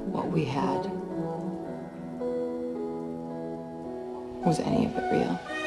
what we had. Was any of it real?